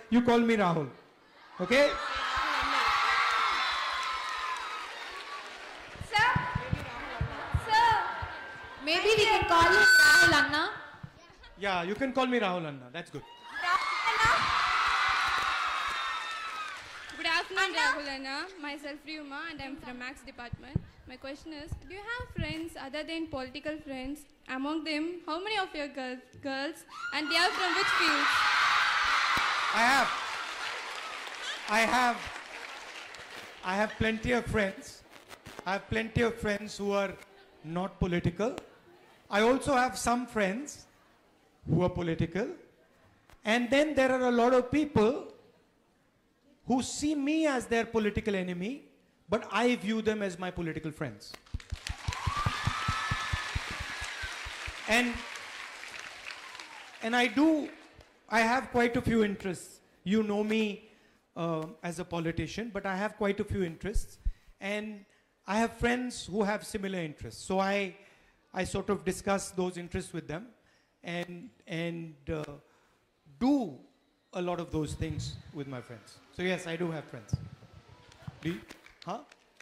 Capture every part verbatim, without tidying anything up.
you call me Rahul. Okay? Sir? Sir? Maybe we can call him Rahul Anna. Yeah, you can call me Rahul Anna. That's good. Good afternoon, Rahul Anna. Myself Ryuma and I'm from Max department. My question is, do you have friends other than political friends? Among them, how many of your girls, girls and they are from which fields? I have. I have. I have plenty of friends. I have plenty of friends who are not political. I also have some friends who are political. And then there are a lot of people who see me as their political enemy, but I view them as my political friends. And, and I do, I have quite a few interests. You know me uh, as a politician, but I have quite a few interests. And I have friends who have similar interests. So I, I sort of discuss those interests with them and, and uh, do a lot of those things with my friends. So yes, I do have friends. Do you? Huh?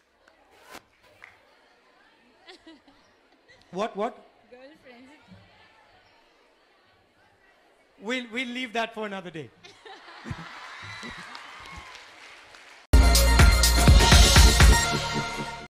What, what? Girlfriends. We'll, we'll leave that for another day.